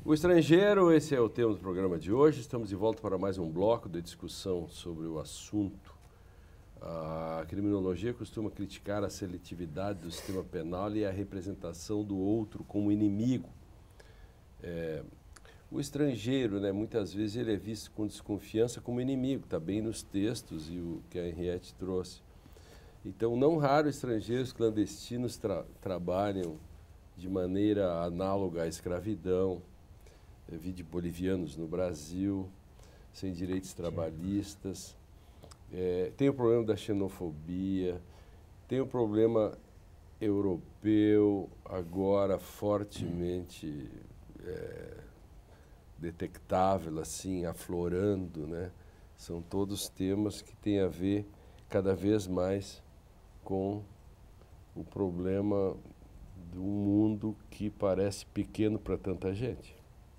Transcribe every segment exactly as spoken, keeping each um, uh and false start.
O estrangeiro, esse é o tema do programa de hoje. Estamos de volta para mais um bloco de discussão sobre o assunto. A criminologia costuma criticar a seletividade do sistema penal e a representação do outro como inimigo. É, o estrangeiro, né, muitas vezes ele é visto com desconfiança como inimigo, está bem nos textos e o que a Henriette trouxe. Então, não raro, estrangeiros clandestinos tra trabalham de maneira análoga à escravidão. Eu vi de bolivianos no Brasil, sem direitos trabalhistas. É, tem o problema da xenofobia, tem o problema europeu, agora fortemente é, detectável, assim, aflorando, né? São todos temas que têm a ver cada vez mais com o problema de um mundo que parece pequeno para tanta gente.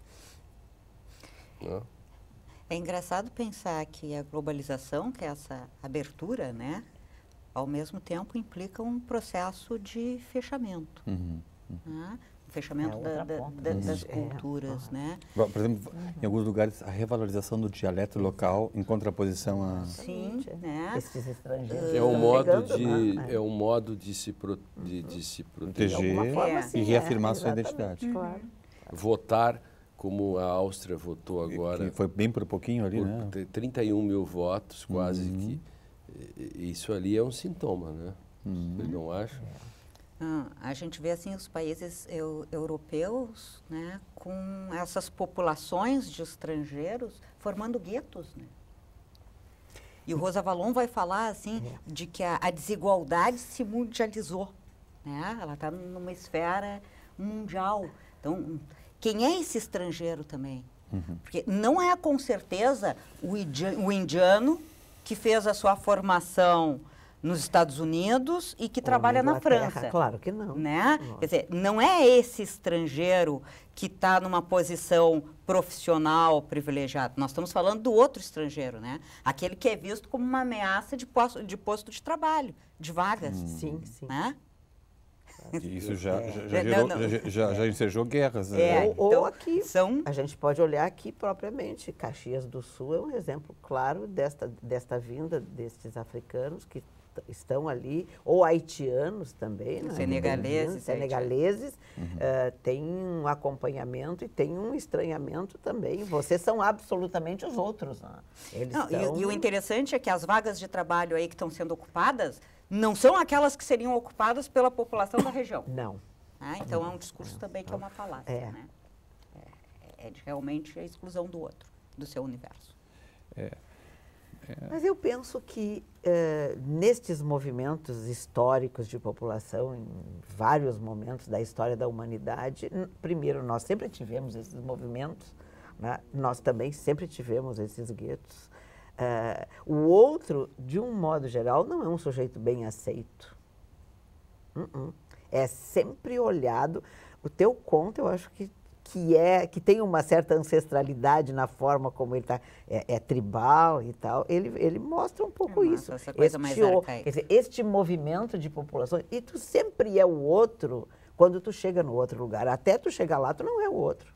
Não? É engraçado pensar que a globalização, que é essa abertura, né, ao mesmo tempo implica um processo de fechamento. Uhum, uhum. Né? Fechamento É da, da, da, das culturas, é. né? Por exemplo, uhum. em alguns lugares, a revalorização do dialeto local em contraposição a... Sim, né? Esses estrangeiros É um modo chegando, de né? é um modo de se pro, de, de se proteger, proteger é. assim, e reafirmar é, sua identidade. Claro. votar como a Áustria votou agora. Que foi bem por pouquinho ali, por né? trinta e um mil votos, quase Uhum. que. Isso ali é um sintoma, né? Uhum. Vocês não acham? Ah, a gente vê assim os países eu, europeus, né, com essas populações de estrangeiros formando guetos, né? E o Rosa Valon vai falar assim de que a, a desigualdade se mundializou, né? Ela está numa esfera mundial. Então, quem é esse estrangeiro também? Uhum. Porque não é com certeza o, indi o indiano que fez a sua formação nos Estados Unidos e que Ou trabalha na Inglaterra, França. Claro que não. Né? Nossa. Quer dizer, não é esse estrangeiro que está numa posição profissional privilegiada. Nós estamos falando do outro estrangeiro, né? Aquele que é visto como uma ameaça de posto de, posto de trabalho, de vagas. Hum. Sim, sim. Né? E isso já, É. já, já, Não, gerou, não. já, já, já ensejou guerras. É, né? Ou, ou então, aqui, são... a gente pode olhar aqui propriamente. Caxias do Sul é um exemplo claro desta, desta vinda destes africanos que estão ali, ou haitianos também, né? Senegaleses, senegaleses, Uhum. uh, tem um acompanhamento e tem um estranhamento também. Vocês são absolutamente os outros. Né? Eles Não, estão... e, e o interessante é que as vagas de trabalho aí que estão sendo ocupadas não são aquelas que seriam ocupadas pela população da região. Não. Né? Então é um discurso também que é uma falácia. É. Né? É, é de realmente a exclusão do outro, do seu universo. É. Mas eu penso que eh, nestes movimentos históricos de população, em vários momentos da história da humanidade, primeiro, nós sempre tivemos esses movimentos, né? Nós também sempre tivemos esses guetos. Eh, o outro, de um modo geral, não é um sujeito bem aceito. Uh-uh. É sempre olhado. O teu conto, eu acho que que é que tem uma certa ancestralidade na forma como ele está, é, é tribal e tal, ele, ele mostra um pouco É massa, isso. essa coisa mais o- arcaica. quer dizer, este movimento de população, e tu sempre é o outro quando tu chega no outro lugar. Até tu chegar lá, tu não é o outro.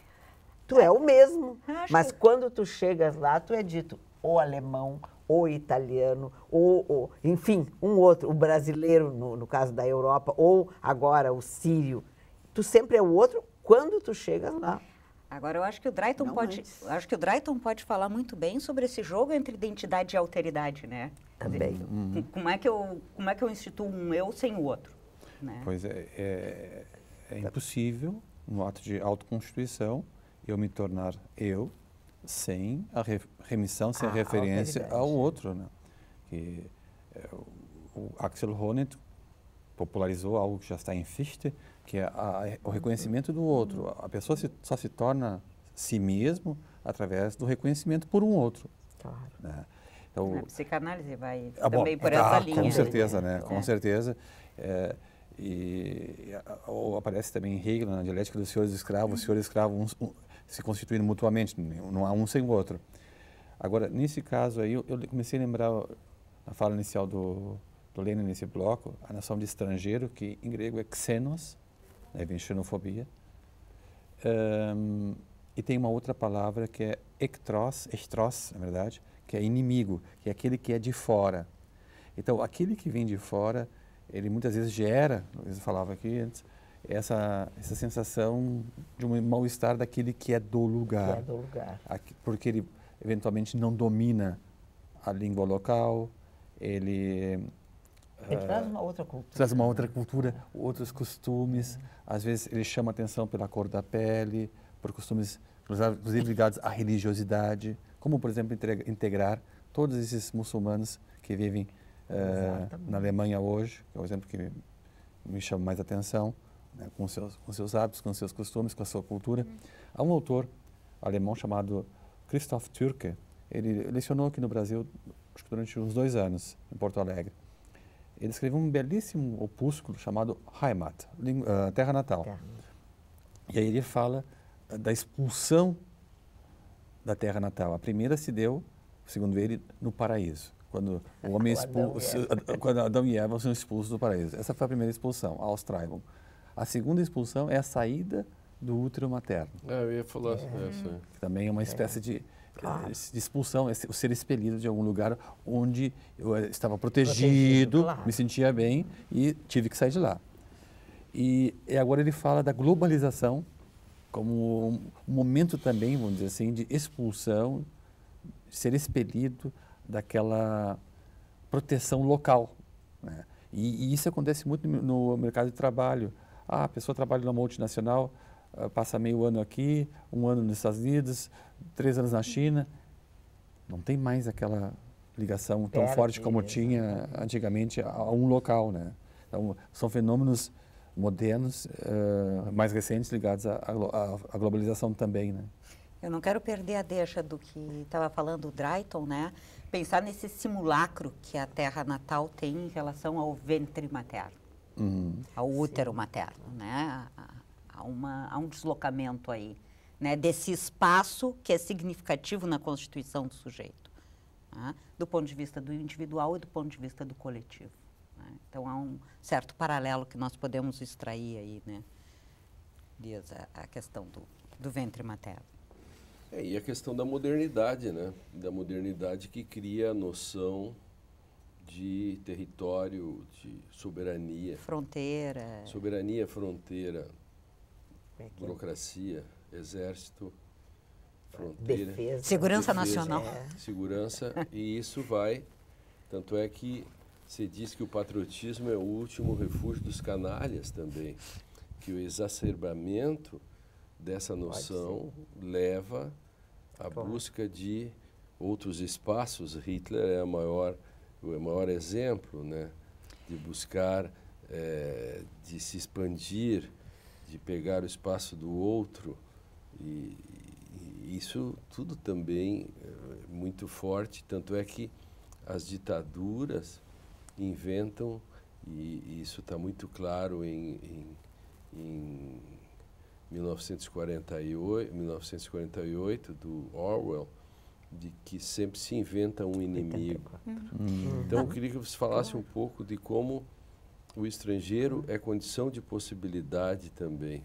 Tu é o mesmo, Acho mas que- quando tu chegas lá, tu é dito ou alemão, ou italiano, ou, ou enfim, um outro, o brasileiro, no, no caso da Europa, ou agora o sírio. Tu sempre é o outro quando tu chegas lá. Agora, eu acho que o Drayton Não pode, antes. eu acho que o Drayton pode falar muito bem sobre esse jogo entre identidade e alteridade, né? Também. Com- Como é que eu, como é que eu instituo um eu sem o outro? Né? Pois é, é, é impossível, no ato de autoconstituição, eu me tornar eu sem a re- remissão, sem a Ah, referência alteridade. ao outro. Né? Que, é, o, o Axel Honneth popularizou algo que já está em Fichte, que é a, o reconhecimento do outro. A pessoa se, só se torna si mesmo através do reconhecimento por um outro. Claro. Né? Então, A psicanálise vai ah, bom, também por ah, essa linha. com né? certeza, né? Com É. certeza. É, e a- ou aparece também em Hegel, na dialética dos senhores escravos, os senhores escravos uns- um, se constituindo mutuamente, não há um sem o outro. Agora, nesse caso aí, eu, eu comecei a lembrar a fala inicial do, do Lenin nesse bloco, a noção de estrangeiro, que em grego é xenos, né, vem xenofobia. Um, e tem uma outra palavra que é ektros, estros, na verdade, que é inimigo, que é aquele que é de fora. Então, aquele que vem de fora, ele muitas vezes gera, eu falava aqui antes, essa, essa sensação de um mal-estar daquele que é do lugar. Que é do lugar. Aqui, porque ele, eventualmente, não domina a língua local, ele... Ele uh, traz uma outra cultura. Traz uma outra cultura, outros costumes. Às vezes ele chama atenção pela cor da pele, por costumes, inclusive ligados à religiosidade. Como, por exemplo, integrar todos esses muçulmanos que vivem uh, na Alemanha hoje, que é o exemplo que me chama mais atenção, né, com, seus, com seus hábitos, com seus costumes, com a sua cultura. Uhum. Há um autor alemão chamado Christoph Türke. Ele lecionou aqui no Brasil, acho que durante uns dois anos, em Porto Alegre. Ele escreveu um belíssimo opúsculo chamado Heimat, uh, Terra Natal. Terra. E aí ele fala uh, da expulsão da Terra Natal. A primeira se deu, segundo ele, no paraíso, quando o homem expulso, Adão quando Adão e Eva são expulsos do paraíso. Essa foi a primeira expulsão, Austreibung. A segunda expulsão é a saída do útero materno. Ah, eu ia falar sobre é. essa. Que também é uma espécie é. de... Claro. de expulsão, o ser expelido de algum lugar onde eu estava protegido, protegido claro. Me sentia bem e tive que sair de lá. E, e agora ele fala da globalização como um, um momento também, vamos dizer assim, de expulsão, de ser expelido daquela proteção local, né? E, e isso acontece muito no, no mercado de trabalho. Ah, a pessoa trabalha numa multinacional, uh, passa meio ano aqui, um ano nos Estados Unidos, três anos na China, não tem mais aquela ligação tão Perde, forte como tinha antigamente a, a um local, né? Então, são fenômenos modernos, uh, mais recentes, ligados à globalização também, né? Eu não quero perder a deixa do que estava falando o Drayton, né? Pensar nesse simulacro que a terra natal tem em relação ao ventre materno, uhum. ao útero Sim. materno, né? Há, uma, há um deslocamento aí, né? Desse espaço que é significativo na constituição do sujeito, né? Do ponto de vista do individual e do ponto de vista do coletivo. Né? Então, há um certo paralelo que nós podemos extrair aí, né? Diz a, a questão do, do ventre materno. É, e a questão da modernidade, né? Da modernidade que cria a noção de território, de soberania. Fronteira. Soberania, fronteira, burocracia, exército, fronteira. Defesa. Segurança defesa, nacional. É. Segurança, e isso vai... Tanto é que se diz que o patriotismo é o último refúgio dos canalhas também, que o exacerbamento dessa noção leva à claro. busca de outros espaços. Hitler é a maior, o maior exemplo, né, de buscar, é, de se expandir, de pegar o espaço do outro. E, e isso tudo também é muito forte, tanto é que as ditaduras inventam, e, e isso está muito claro em, em, em mil novecentos e quarenta e oito, do Orwell, de que sempre se inventa um inimigo. Uhum. Então, eu queria que você falasse um pouco de como o estrangeiro é condição de possibilidade também,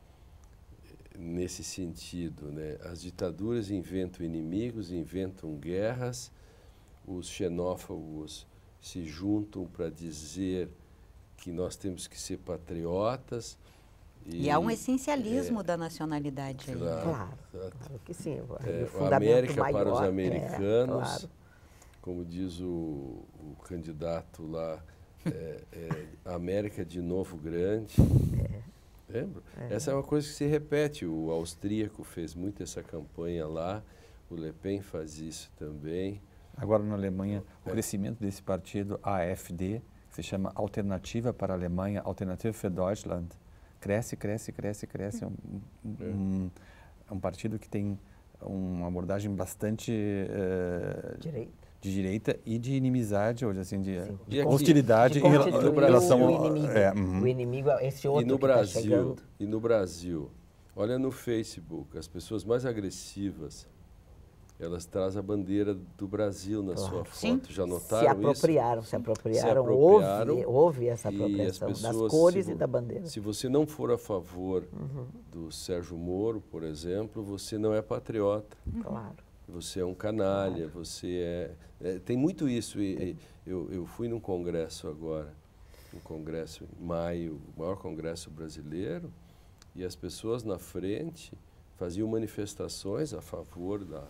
nesse sentido, né? As ditaduras inventam inimigos, inventam guerras, os xenófobos se juntam para dizer que nós temos que ser patriotas. E, e há um essencialismo é, da nacionalidade aí. Claro, claro, claro que sim. É, a América maior, para os americanos, é, claro. Como diz o, o candidato lá, é, é, América de novo grande. É. Lembra? É. Essa é uma coisa que se repete. O austríaco fez muito essa campanha lá, o Le Pen faz isso também. Agora na Alemanha, o crescimento desse partido, A F D, que se chama Alternativa para a Alemanha, Alternative für Deutschland, cresce, cresce, cresce, cresce. É um, um, um partido que tem uma abordagem bastante uh, direita. de direita e de inimizade, hoje assim, de, de aqui, hostilidade de em relação ao ao inimigo. É, uhum. O inimigo é esse outro e no que Brasil, tá chegando. E no Brasil, olha no Facebook, as pessoas mais agressivas, elas trazem a bandeira do Brasil na Claro. sua foto. Sim. Já Se notaram apropriaram, isso? se apropriaram, Se apropriaram houve, houve essa e as apropriação das pessoas, cores se e vo- da bandeira. Se você não for a favor do Sérgio Moro, por exemplo, você não é patriota. Claro. Você é um canalha, você é, é... Tem muito isso. E, e eu, eu fui num congresso agora, um congresso em maio, o maior congresso brasileiro, e as pessoas na frente faziam manifestações a favor da,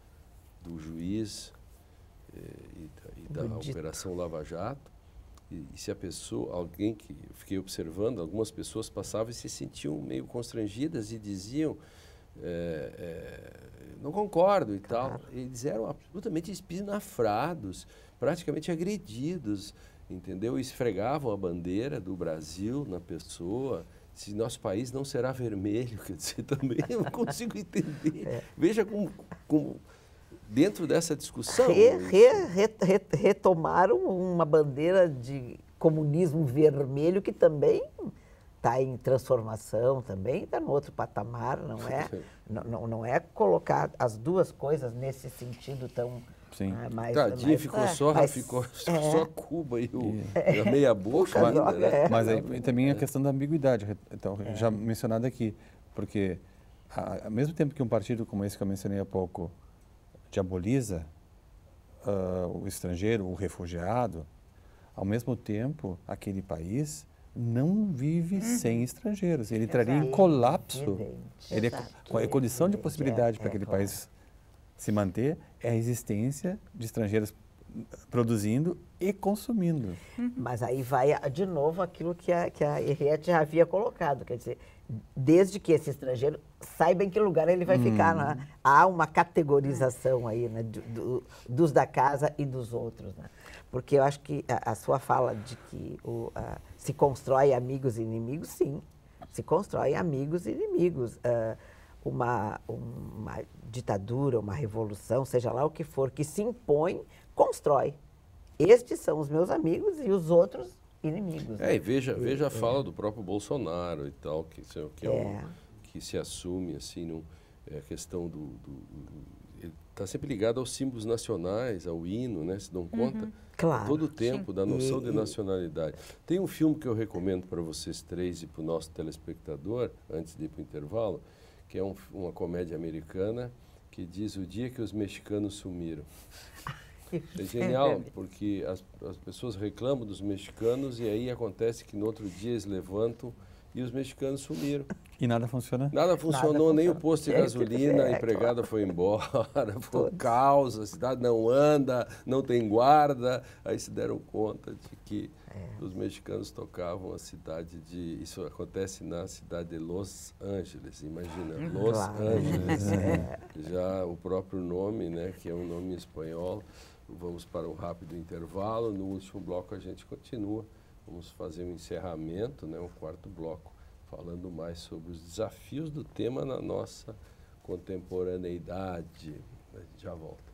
do juiz eh, e da, e da Bonito. Operação Lava Jato. E, e se a pessoa, alguém que eu fiquei observando, algumas pessoas passavam e se sentiam meio constrangidas e diziam, é, é, não concordo e Claro. tal. Eles eram absolutamente espinafrados, praticamente agredidos, entendeu? Esfregavam a bandeira do Brasil na pessoa. Se nosso país não será vermelho, quer dizer, também eu não consigo entender. É. Veja como, como dentro dessa discussão... Re- isso- re- re- re- retomaram uma bandeira de comunismo vermelho que também está em transformação, também está no outro patamar, não é, não, não, não é colocar as duas coisas nesse sentido tão Sim. ah, mais... Tadinho, mais- ficou é, só, mas- ficou é. só Cuba e, o, e a meia boca Puxa, ainda, droga, né? é. Mas aí e também a questão da ambiguidade, re- então, já mencionado aqui, porque a- ao mesmo tempo que um partido como esse que eu mencionei há pouco diaboliza ah, o estrangeiro, o refugiado, ao mesmo tempo aquele país não vive sem estrangeiros. Ele traria em Exato. colapso. Evidente. Ele é, Exato. com a condição de Evidente, possibilidade é, para é, aquele claro. país se manter é a existência de estrangeiros produzindo e consumindo. Mas aí vai a- de novo aquilo que a, que a Henriette já havia colocado, quer dizer, desde que esse estrangeiro saiba em que lugar ele vai ficar. Né? Há uma categorização aí, né, do- do- dos da casa e dos outros. Né? Porque eu acho que a, a sua fala de que o, a, se constrói amigos e inimigos, sim, se constrói amigos e inimigos. Ah, uma, uma ditadura, uma revolução, seja lá o que for, que se impõe, constrói. Estes são os meus amigos e os outros inimigos. É, né? e veja, veja a fala do próprio Bolsonaro e tal, que, se- que, é um- É. que se assume, assim, num, é, a questão do... do- ele está sempre ligado aos símbolos nacionais, ao hino, né? Se dão conta? Claro. Todo o tempo, da noção E- de e- nacionalidade. Tem um filme que eu recomendo para vocês três e para o nosso telespectador, antes de ir para o intervalo, que é um- uma comédia americana que diz O Dia que os Mexicanos Sumiram. É genial, porque as, as pessoas reclamam dos mexicanos e aí acontece que no outro dia eles levantam e os mexicanos sumiram. E nada funciona. Nada funcionou, nem o funciona. posto de É, gasolina, é, a empregada foi embora, foi um Todos. caos, a cidade não anda, não tem guarda. Aí se deram conta de que É. os mexicanos tocavam a cidade de... Isso acontece na cidade de Los Angeles, imagina, Los Claro. Angeles. É. Já o próprio nome, né, que é um nome em espanhol. Vamos para um rápido intervalo. No último bloco a gente continua. Vamos fazer um encerramento, né, um quarto bloco, falando mais sobre os desafios do tema na nossa contemporaneidade. A gente já volta.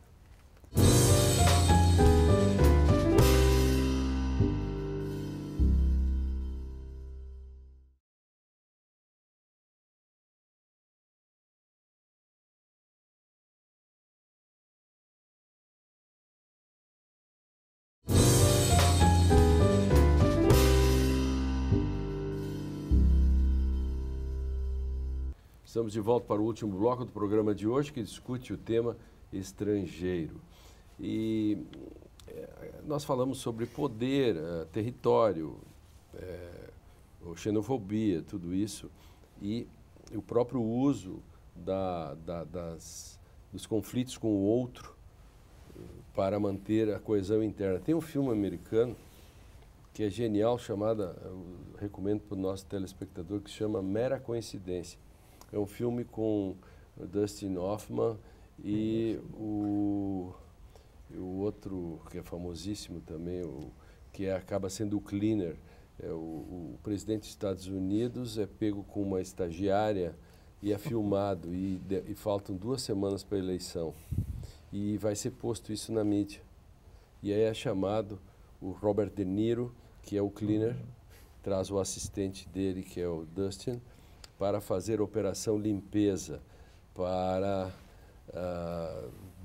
Estamos de volta para o último bloco do programa de hoje, que discute o tema estrangeiro. E eh, nós falamos sobre poder, eh, território, eh, ou xenofobia, tudo isso, e o próprio uso da, da, das, dos conflitos com o outro eh, para manter a coesão interna. Tem um filme americano que é genial, chamada, eu recomendo para o nosso telespectador, que se chama Mera Coincidência. É um filme com o Dustin Hoffman e o, e o outro que é famosíssimo também, o, que é, acaba sendo o Cleaner. É o, o presidente dos Estados Unidos é pego com uma estagiária e é filmado e, de, e faltam duas semanas para a eleição. E vai ser posto isso na mídia. E aí é chamado o Robert De Niro, que é o Cleaner, traz o assistente dele, que é o Dustin, para fazer operação limpeza, para uh,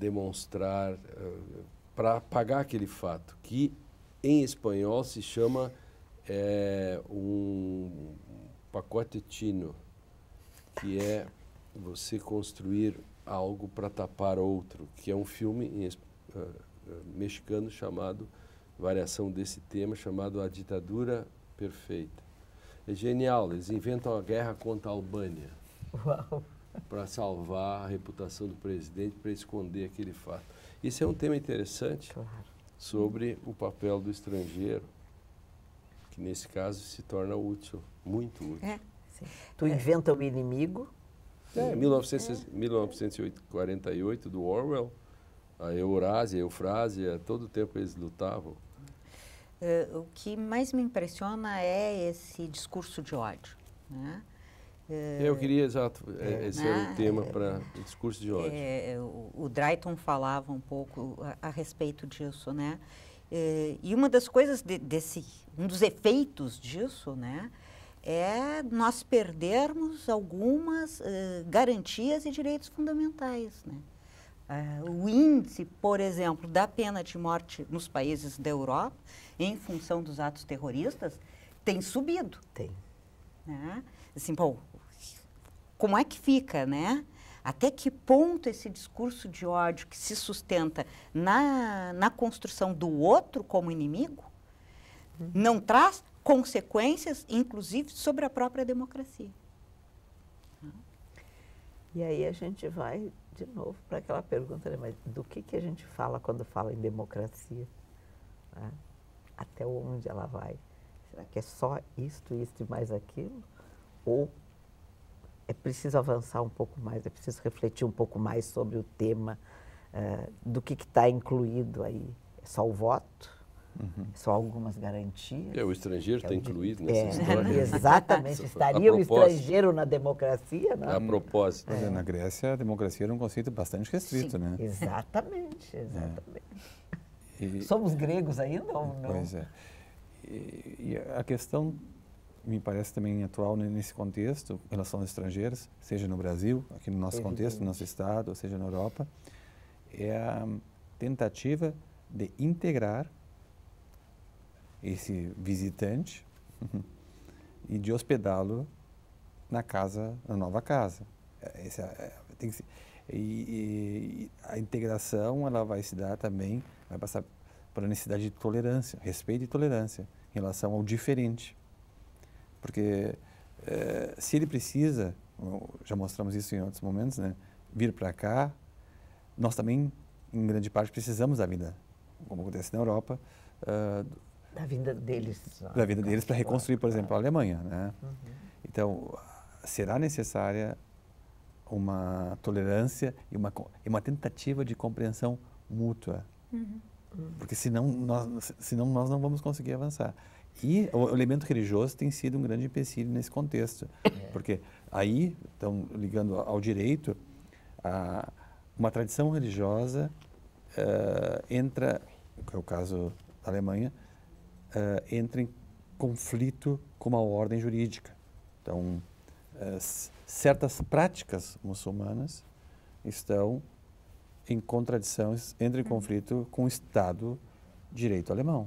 demonstrar, uh, para apagar aquele fato, que em espanhol se chama é, um pacote chino, que é você construir algo para tapar outro, que é um filme em, uh, uh, mexicano chamado, variação desse tema, chamado A Ditadura Perfeita. É genial, eles inventam a guerra contra a Albânia para salvar a reputação do presidente, para esconder aquele fato. Isso é um tema interessante Claro. sobre o papel do estrangeiro, que nesse caso se torna útil, muito útil. É. Sim. Tu inventa o inimigo. É, mil novecentos, mil novecentos e quarenta e oito, do Orwell, a Eurásia, a Eufrásia, todo o tempo eles lutavam. Uh, o que mais me impressiona é esse discurso de ódio, né? Uh, Eu queria, exato, é, é, esse né? era o tema para o discurso de ódio. É, o, o Drayton falava um pouco a, a respeito disso, né? É, e uma das coisas de, desse, um dos efeitos disso, né, é nós perdermos algumas uh, garantias e direitos fundamentais, né? Uh, o índice, por exemplo, da pena de morte nos países da Europa, em função dos atos terroristas, tem subido. Tem. Né? Assim, pô, como é que fica, né? Até que ponto esse discurso de ódio que se sustenta na, na construção do outro como inimigo uhum. não traz consequências, inclusive, sobre a própria democracia. E aí a gente vai, de novo, para aquela pergunta, né? Mas do que, que a gente fala quando fala em democracia? Né? Até onde ela vai? Será que é só isto, isto e mais aquilo? Ou é preciso avançar um pouco mais, é preciso refletir um pouco mais sobre o tema, uh, do que está incluído aí? É só o voto? Uhum. É só algumas garantias? É, o estrangeiro está é incluído é, nessa história. Exatamente. Estaria o estrangeiro na democracia? Não? A propósito. É. Na Grécia, a democracia era um conceito bastante restrito, Sim. né? Exatamente, exatamente. É. E, Somos gregos ainda ou não? Pois é. E, e a questão, me parece também atual nesse contexto, em relação aos estrangeiros, seja no Brasil, aqui no nosso Evidente. contexto, no nosso estado, ou seja na Europa, é a tentativa de integrar esse visitante e de hospedá-lo na casa, na nova casa. Esse é, tem que ser, e, e a integração ela vai se dar também, vai passar por a necessidade de tolerância, respeito e tolerância em relação ao diferente. Porque eh, se ele precisa, já mostramos isso em outros momentos, né, vir para cá, nós também, em grande parte, precisamos da vida, como acontece na Europa, uh, da vida deles. Da vida deles para reconstruir, por exemplo, a Alemanha, né? Uhum. Então, será necessária uma tolerância e uma, e uma tentativa de compreensão mútua. Uhum. Porque senão nós, senão nós não vamos conseguir avançar. E o elemento religioso tem sido um grande empecilho nesse contexto. É. Porque aí, então, ligando ao direito, a, uma tradição religiosa uh, entra, que é o caso da Alemanha, Uh, entra em conflito com uma ordem jurídica. Então, uh, certas práticas muçulmanas estão em contradição, entram em conflito com o Estado de Direito alemão.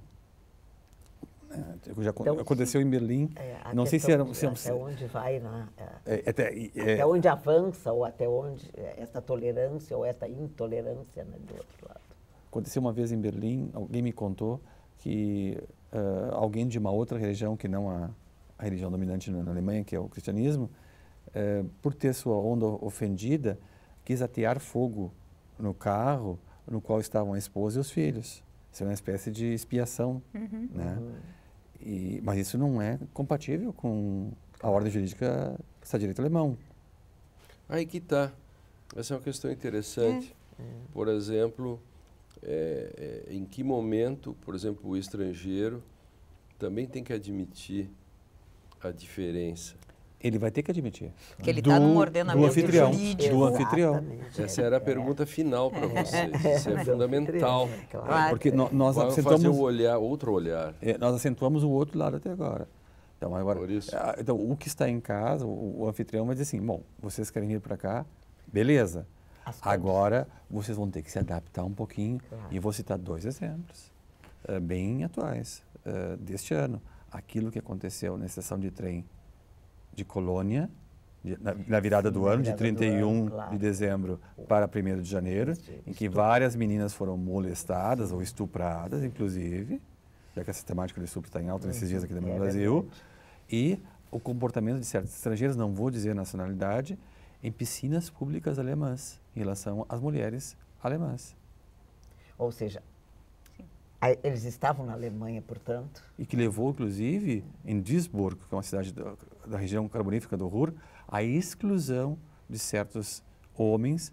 Uh, já então, aconteceu em Berlim, é, não sei se era... Se, até se, onde vai, né? É, é, até, é, até onde avança, ou até onde esta tolerância ou esta intolerância, né, do outro lado. Aconteceu uma vez em Berlim, alguém me contou que Uh, alguém de uma outra religião que não a, a religião dominante na, na Alemanha, que é o cristianismo, uh, por ter sua onda ofendida, quis atear fogo no carro no qual estavam a esposa e os filhos. Isso é uma espécie de expiação, uhum. né? Uhum. E, mas isso não é compatível com a ordem jurídica do Estado de Direito alemão. Aí que está. Essa é uma questão interessante. É. Por exemplo... É, é, em que momento, por exemplo, o estrangeiro também tem que admitir a diferença? Ele vai ter que admitir. Que ele está num ordenamento do anfitrião, jurídico. Do anfitrião. Essa era a pergunta final para vocês. Isso é fundamental. Claro. Porque no, nós Vamos acentuamos fazer o olhar, outro olhar. É, nós acentuamos o outro lado até agora. Então, agora, por isso. então o que está em casa, o, o anfitrião vai dizer assim, bom, vocês querem vir para cá, beleza. Agora, vocês vão ter que se adaptar um pouquinho. Claro. E vou citar dois exemplos uh, bem atuais uh, deste ano. Aquilo que aconteceu na estação de trem de Colônia, de, na, na virada do na ano, virada de trinta e um do ano, claro. de dezembro para primeiro de janeiro, em que várias meninas foram molestadas ou estupradas, inclusive, já que a sistemática de estupro está em alta nesses dias aqui no É Brasil. verdade. E o comportamento de certos estrangeiros, não vou dizer nacionalidade, em piscinas públicas alemãs, em relação às mulheres alemãs. Ou seja, a- eles estavam na Alemanha, portanto. E que levou, inclusive, em Duisburg, que é uma cidade da, da região carbonífera do Ruhr, à exclusão de certos homens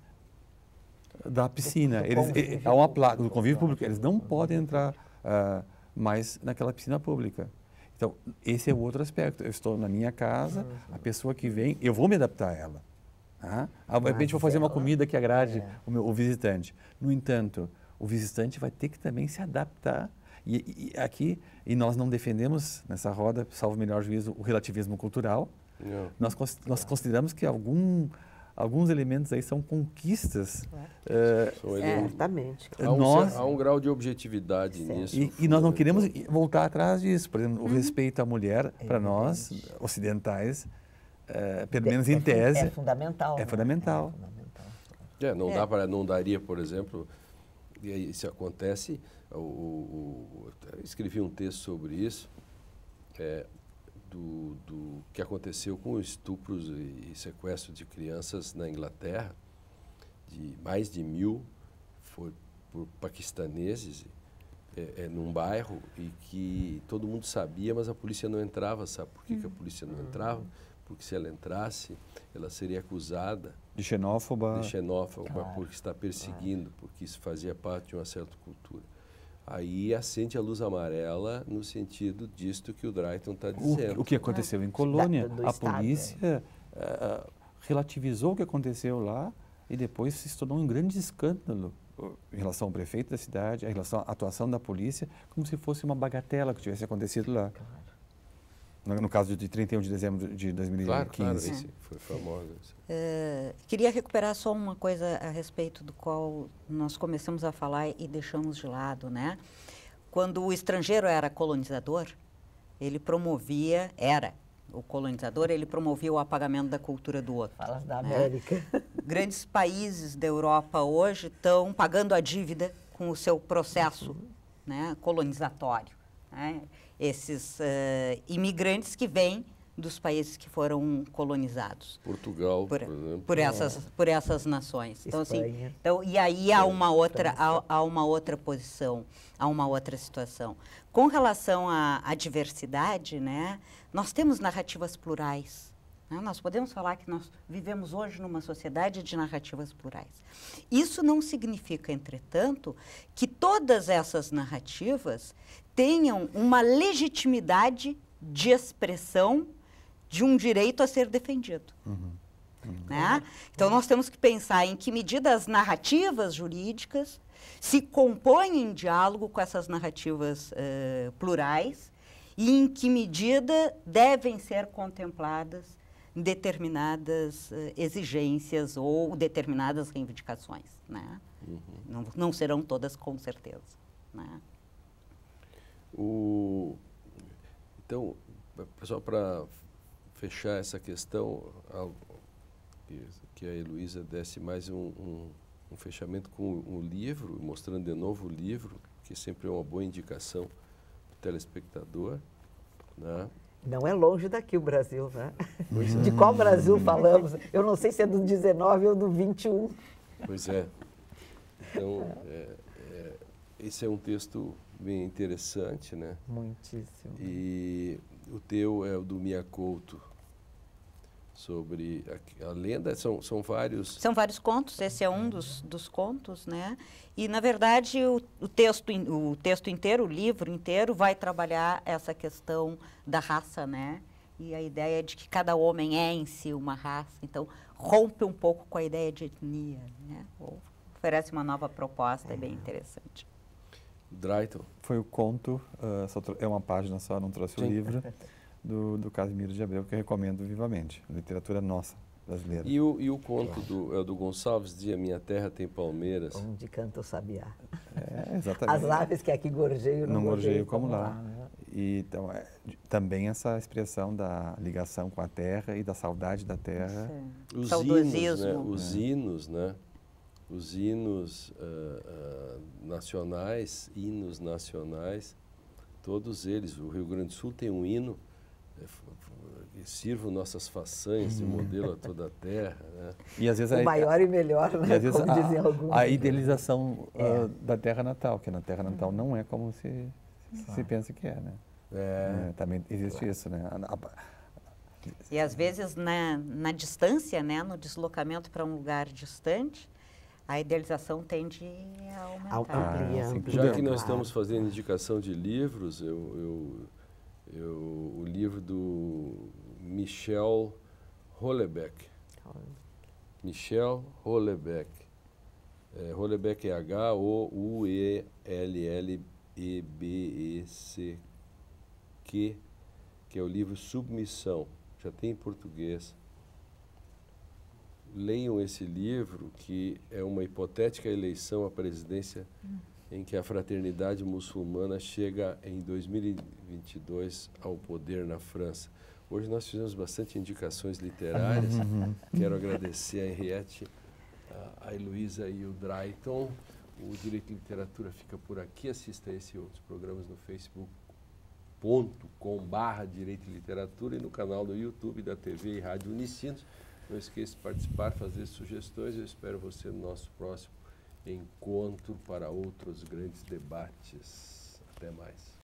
da piscina. do Eles, convívio há uma placa do público, convívio claro. público, eles não podem entrar ah, mais naquela piscina pública. Então, esse é o outro aspecto. Eu estou na minha casa, a pessoa que vem, eu vou me adaptar a ela. Tá? Ah, de repente, vou fazer uma ela- comida que agrade é. o, meu, o visitante. No entanto, o visitante vai ter que também se adaptar. E, e aqui, e nós não defendemos nessa roda, salvo o melhor juízo, o relativismo cultural. Não. Nós, cons- nós consideramos que algum, alguns elementos aí são conquistas. eh, São elementos- Certamente. Há um, nós- cer- há um grau de objetividade Certo. nisso. e, e nós não queremos fundamental. voltar atrás disso. Por exemplo, o Uhum. respeito à mulher, para nós, Evidente. ocidentais, eh, pelo menos É em fun- tese, É fundamental. é né? fundamental. É fundamental. É, não, É. Dá pra, não daria, por exemplo, e aí isso acontece, o, o- o- eu escrevi um texto sobre isso, é, do, do que aconteceu com estupros e, e sequestro de crianças na Inglaterra, de mais de mil, foi por paquistaneses, é, é, num bairro, e que todo mundo sabia, mas a polícia não entrava. Sabe por que, que a polícia não entrava? Porque se ela entrasse, ela seria acusada De xenófoba. de xenófoba, Claro, porque está perseguindo, porque isso fazia parte de uma certa cultura. Aí acende a luz amarela no sentido disto que o Drayton está dizendo. O, o que aconteceu em Colônia, Da- do a Estado, polícia eh, relativizou o que aconteceu lá e depois se tornou um grande escândalo uh, em relação ao prefeito da cidade, em relação à atuação da polícia, como se fosse uma bagatela que tivesse acontecido lá. No, no caso de trinta e um de dezembro de dois mil e quinze. Claro, claro, esse foi famoso. esse. Eh, queria recuperar só uma coisa a respeito do qual nós começamos a falar e deixamos de lado, né? Quando o estrangeiro era colonizador, ele promovia, era o colonizador, ele promovia o apagamento da cultura do outro. Falas da né? América. Grandes países da Europa hoje estão pagando a dívida com o seu processo né, colonizatório. Né? Esses eh, imigrantes que vêm dos países que foram colonizados Portugal, por, por, exemplo. por essas, por essas nações. Então, assim, Espanha. então, e aí há uma, outra, há, há uma outra posição, há uma outra situação. Com relação à, à diversidade, né, nós temos narrativas plurais. Né? Nós podemos falar que nós vivemos hoje numa sociedade de narrativas plurais. Isso não significa, entretanto, que todas essas narrativas tenham uma legitimidade de expressão de um direito a ser defendido. Uhum. Né? Então, nós temos que pensar em que medida as narrativas jurídicas se compõem em diálogo com essas narrativas eh, plurais e em que medida devem ser contempladas determinadas eh, exigências ou determinadas reivindicações. Né? Uhum. Não, não serão todas, com certeza. Né? O, então, só para fechar essa questão, a- que, que a Heloísa desse mais um, um, um fechamento com o livro, mostrando de novo o livro, que sempre é uma boa indicação para o telespectador. Né? Não é longe daqui o Brasil, né? Pois é. De qual Brasil falamos? Eu não sei se é do dezenove ou do vinte e um. Pois é. Então, é, é, esse é um texto bem interessante, né? Muitíssimo. E o teu é o do Mia Couto, sobre a, a lenda, são, são vários... São vários contos, esse é um dos, dos contos, né? E, na verdade, o, o, texto, in- o texto inteiro, o livro inteiro, vai trabalhar essa questão da raça, né? E a ideia de que cada homem é em si uma raça. Então, rompe um pouco com a ideia de etnia, né? Ou oferece uma nova proposta, é bem interessante. Drayton. Foi o conto, ah, só tro- é uma página só, não trouxe o Sim. livro, do, do Casimiro de Abreu, que eu recomendo vivamente. Literatura nossa, brasileira. E o, e o conto do, é do Gonçalves de A Minha Terra Tem Palmeiras. Onde canta o sabiá. É, exatamente. As aves que aqui gorjeiam não gorjeiam como lá. lá, né? E, então, é, também essa expressão da ligação com a terra e da saudade da terra. Os Saudosismo. hinos, né? Os é. hinos, né? Os hinos uh, uh, nacionais, hinos nacionais, todos eles. O Rio Grande do Sul tem um hino, é, sirvo nossas façanhas de modelo a toda a terra. Né? E às vezes o a, maior e melhor, né? E às vezes como a, dizem alguns. A idealização é. uh, da terra natal, que na terra natal hum. não é como se, se pensa que é, né? É. É, também existe claro. isso, né? A, a, e às vezes na, na distância, né, no deslocamento para um lugar distante, a idealização tende a aumentar. Ah, sim, já que nós estamos fazendo indicação de livros, eu, eu, eu, o livro do Michel Houellebecq. Michel Houellebecq. É, Houellebecq é H O U E L L E B E C Q, que é o livro Submissão. Já tem em português. Leiam esse livro, que é uma hipotética eleição à presidência hum. em que a fraternidade muçulmana chega em dois mil e vinte e dois ao poder na França. Hoje nós fizemos bastante indicações literárias. Uhum. Quero agradecer a Henriette, a, a Heloísa e o Drayton. O Direito e Literatura fica por aqui. Assista a esse e outros programas no facebook ponto com barra Direito e Literatura e no canal do YouTube da T V e Rádio Unicinos. Não esqueça de participar, fazer sugestões. Eu espero você no nosso próximo encontro para outros grandes debates. Até mais.